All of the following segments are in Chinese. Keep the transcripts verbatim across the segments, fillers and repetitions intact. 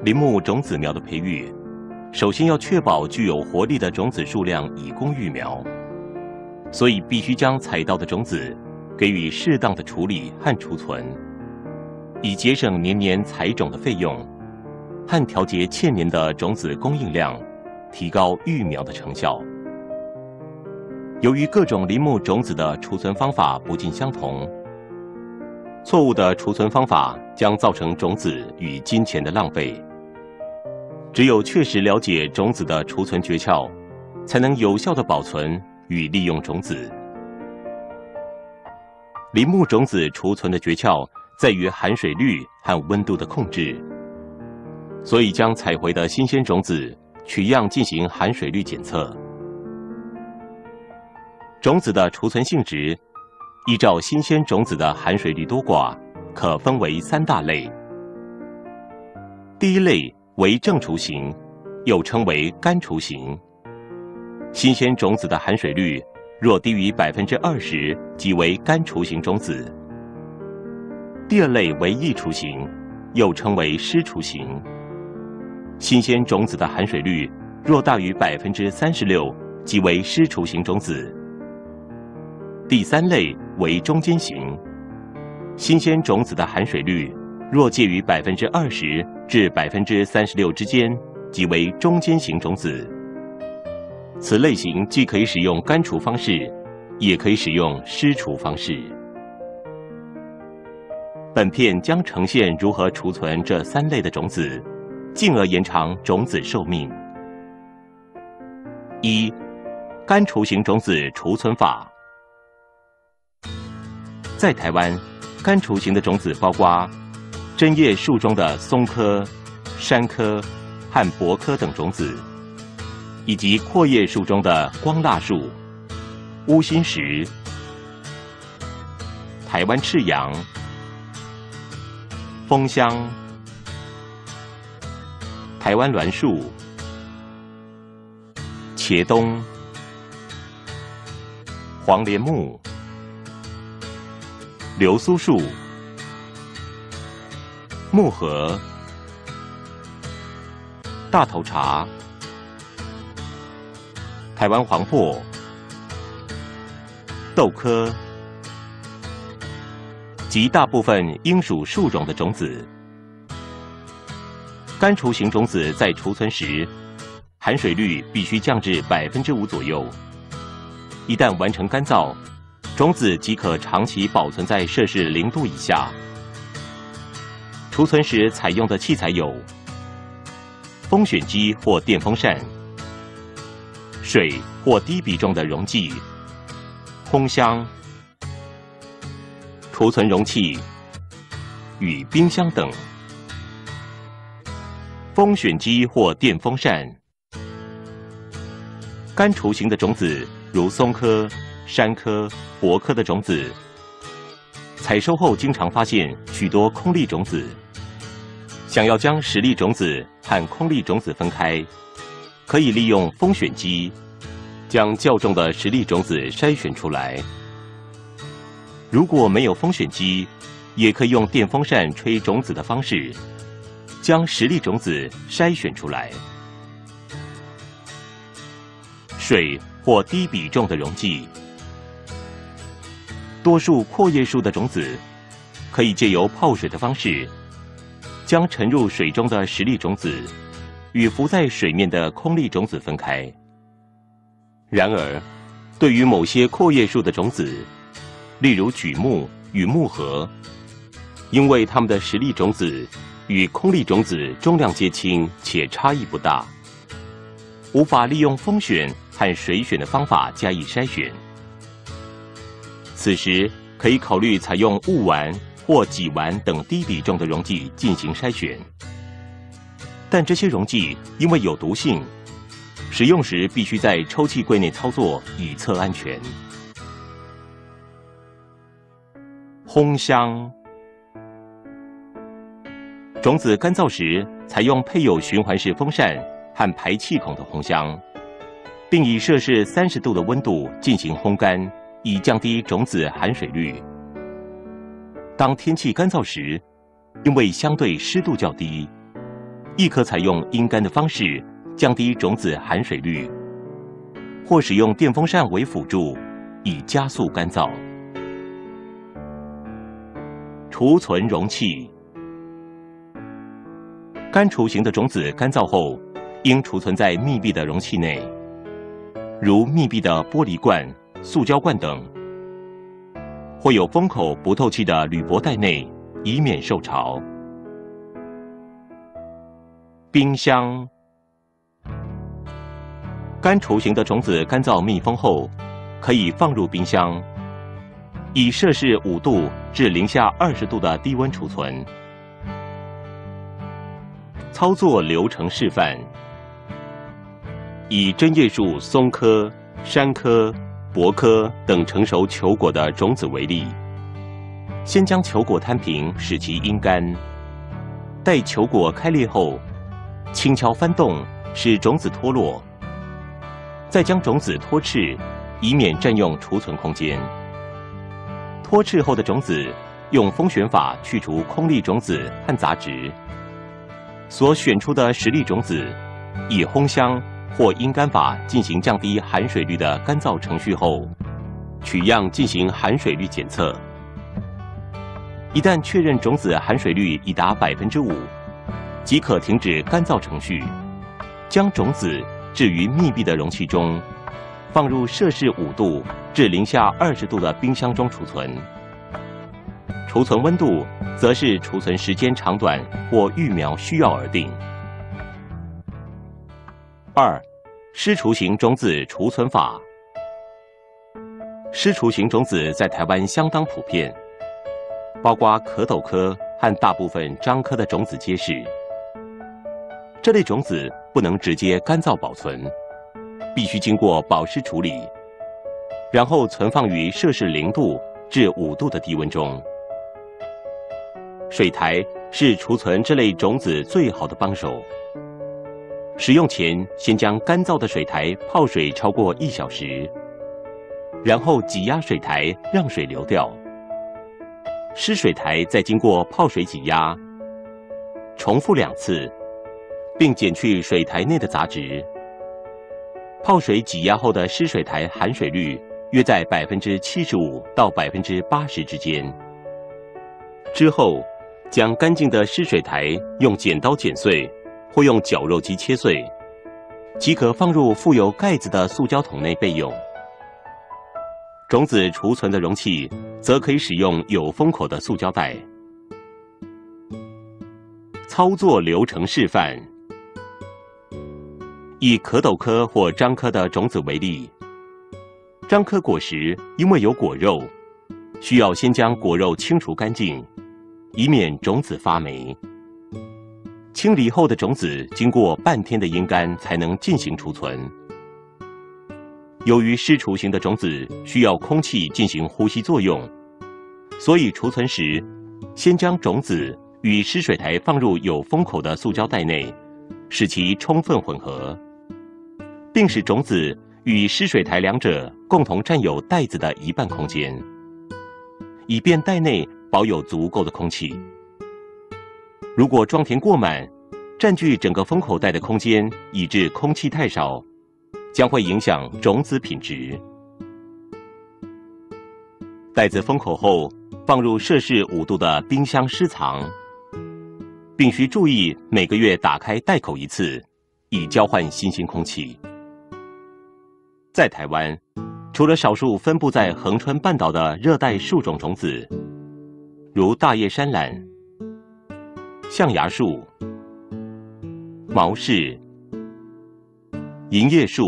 林木种子苗的培育，首先要确保具有活力的种子数量以供育苗，所以必须将采到的种子给予适当的处理和储存，以节省年年采种的费用，和调节欠年的种子供应量，提高育苗的成效。由于各种林木种子的储存方法不尽相同，错误的储存方法将造成种子与金钱的浪费。只有确实了解种子的储存诀窍，才能有效地保存与利用种子。林木种子储存的诀窍在于含水率和温度的控制，所以将采回的新鲜种子取样进行含水率检测。种子的储存性质，依照新鲜种子的含水率多寡，可分为三大类。第一类为正储型，又称为干储型。新鲜种子的含水率若低于百分之二十，即为干储型种子。第二类为易储型，又称为湿储型。新鲜种子的含水率若大于百分之三十六，即为湿储型种子。第三类为中间型，新鲜种子的含水率若介于百分之二十至百分之三十六之间，即为中间型种子。此类型既可以使用干储方式，也可以使用湿储方式。本片将呈现如何储存这三类的种子，进而延长种子寿命。一、干储型种子储存法。在台湾，干储型的种子包括针叶树中的松科、山科和柏科等种子，以及阔叶树中的光蜡树、乌心石、台湾赤杨、枫香、台湾栾树、茄冬、黄连木、流苏树、木荷、大头茶、台湾黄柏、豆科及大部分应属树种的种子。干储型种子在储存时，含水率必须降至百分之五左右。一旦完成干燥，种子即可长期保存在摄氏零度以下。储存时采用的器材有风选机或电风扇、水或低比重的溶剂、烘箱、储存容器与冰箱等。风选机或电风扇。干储型的种子，如松科、山科、柏科的种子，采收后经常发现许多空粒种子。想要将实粒种子和空粒种子分开，可以利用风选机将较重的实粒种子筛选出来。如果没有风选机，也可以用电风扇吹种子的方式，将实粒种子筛选出来。水或低比重的溶剂。多数阔叶树的种子可以借由泡水的方式，将沉入水中的实粒种子与浮在水面的空粒种子分开。然而，对于某些阔叶树的种子，例如榉木与木荷，因为它们的实粒种子与空粒种子重量皆轻且差异不大，无法利用风选和水选的方法加以筛选。此时可以考虑采用雾烷或己烷等低比重的溶剂进行筛选，但这些溶剂因为有毒性，使用时必须在抽气柜内操作以测安全。烘箱。种子干燥时，采用配有循环式风扇和排气孔的烘箱，并以摄氏三十度的温度进行烘干，以降低种子含水率。当天气干燥时，因为相对湿度较低， 亦可采用阴干的方式降低种子含水率，或使用电风扇为辅助，以加速干燥。储存容器，干储型的种子干燥后，应储存在密闭的容器内，如密闭的玻璃罐、塑胶罐等，或有封口不透气的铝箔袋内，以免受潮。冰箱，干储型的种子干燥密封后，可以放入冰箱，以摄氏五度至零下二十度的低温储存。操作流程示范：以针叶树、松科、山科、柏科等成熟球果的种子为例，先将球果摊平，使其阴干。待球果开裂后，轻敲翻动，使种子脱落。再将种子脱翅，以免占用储存空间。脱翅后的种子，用风旋法去除空粒种子和杂质。所选出的实粒种子，以烘箱或阴干法进行降低含水率的干燥程序后，取样进行含水率检测。一旦确认种子含水率已达百分之五，即可停止干燥程序，将种子置于密闭的容器中，放入摄氏五度至零下二十度的冰箱中储存。储存温度则是储存时间长短或育苗需要而定。二、湿储型种子储存法。湿储型种子在台湾相当普遍，包括壳斗科和大部分樟科的种子皆是。这类种子不能直接干燥保存，必须经过保湿处理，然后存放于摄氏零度至五度的低温中。水台是储存这类种子最好的帮手。使用前，先将干燥的水台泡水超过一小时，然后挤压水台，让水流掉。湿水台再经过泡水挤压，重复两次，并减去水台内的杂质。泡水挤压后的湿水台含水率约在百分之七十五到百分之八十之间。之后，将干净的湿水台用剪刀剪碎，或用绞肉机切碎，即可放入附有盖子的塑胶桶内备用。种子储存的容器则可以使用有封口的塑胶袋。操作流程示范：以壳斗科或樟科的种子为例，樟科果实因为有果肉，需要先将果肉清除干净，以免种子发霉。清理后的种子经过半天的阴干才能进行储存。由于湿储型的种子需要空气进行呼吸作用，所以储存时先将种子与湿水台放入有封口的塑胶袋内，使其充分混合，并使种子与湿水台两者共同占有袋子的一半空间，以便袋内保有足够的空气。如果装填过满，占据整个封口袋的空间，以致空气太少，将会影响种子品质。袋子封口后，放入摄氏五度的冰箱湿藏，并需注意每个月打开袋口一次，以交换新鲜空气。在台湾，除了少数分布在恒春半岛的热带树种种子，如大叶山榄、象牙树、毛柿、银叶树、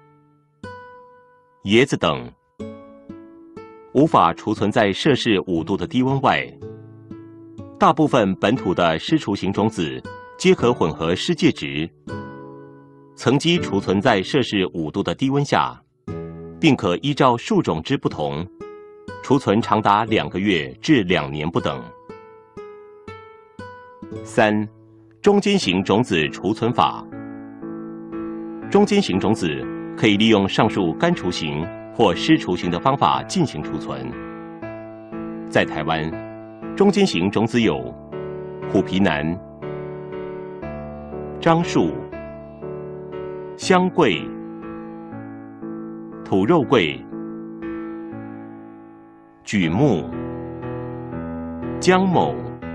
椰子等，无法储存在摄氏五度的低温外，大部分本土的湿储型种子皆可混合湿介质，层基储存在摄氏五度的低温下，并可依照树种之不同，储存长达两个月至两年不等。三、中间型种子储存法。中间型种子可以利用上述干储型或湿储型的方法进行储存。在台湾，中间型种子有虎皮楠、 樟树、香桂、土肉桂、榉木、姜某、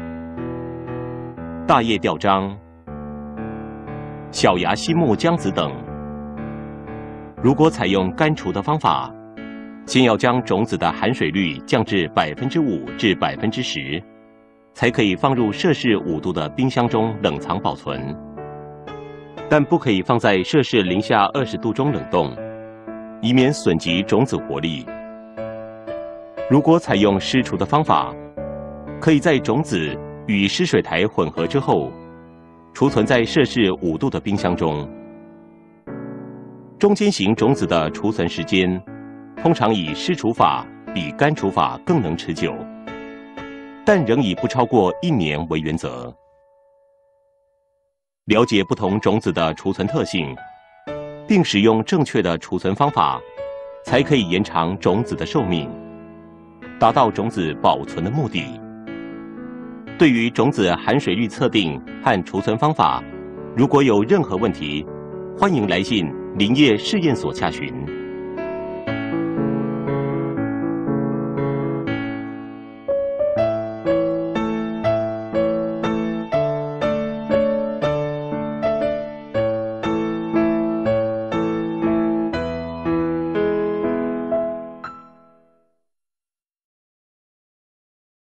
大叶吊樟、小芽西木姜子等。如果采用干除的方法，先要将种子的含水率降至百分之五至百分之十，才可以放入摄氏五度的冰箱中冷藏保存。但不可以放在摄氏零下二十度中冷冻，以免损及种子活力。如果采用湿除的方法，可以在种子与湿水苔混合之后，储存在摄氏五度的冰箱中。中间型种子的储存时间，通常以湿除法比干除法更能持久，但仍以不超过一年为原则。了解不同种子的储存特性，并使用正确的储存方法，才可以延长种子的寿命，达到种子保存的目的。对于种子含水率测定和储存方法，如果有任何问题，欢迎来信林业试验所洽询。